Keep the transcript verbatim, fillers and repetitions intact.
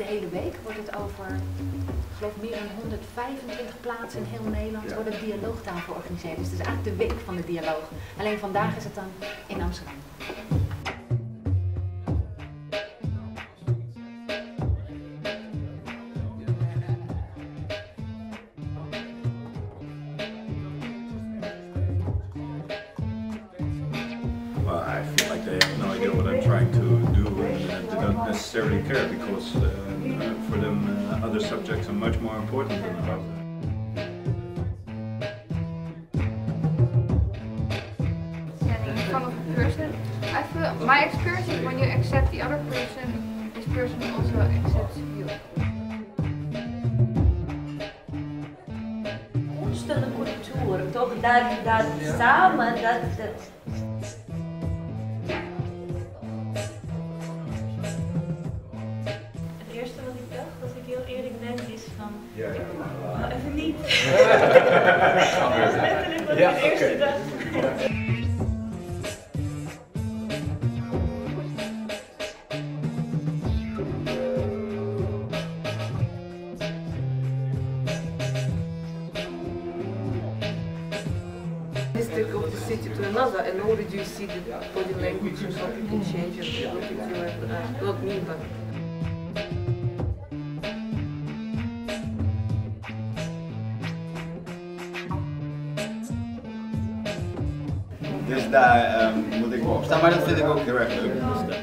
hele week wordt het over, ik geloof meer dan honderdvijfentwintig plaatsen in heel Nederland Ja. worden dialoogtafel georganiseerd. Dus het is eigenlijk de week van de dialoog. Alleen vandaag is het dan in Amsterdam. Well, I feel like they have no idea what I'm trying to do, and they don't necessarily care because uh, uh, for them uh, other subjects are much more important than ours. From a person, I feel my experience is when you accept the other person, this person also accepts you. Ontstelde cultuur, toch? Dat, dat samen, dat, dat. Het eerste wat ik dacht, als ik heel eerlijk ben, is van, Ja, ja. nou even niet. Dat is letterlijk wat ik Ja, het eerste oké. dacht. District of the city to another, and how did you see the body language or something change? And what did you have, uh, not me, but Dus daar um, moet ik wel opstaan, maar dat vind ik ook heel erg leuk. Dus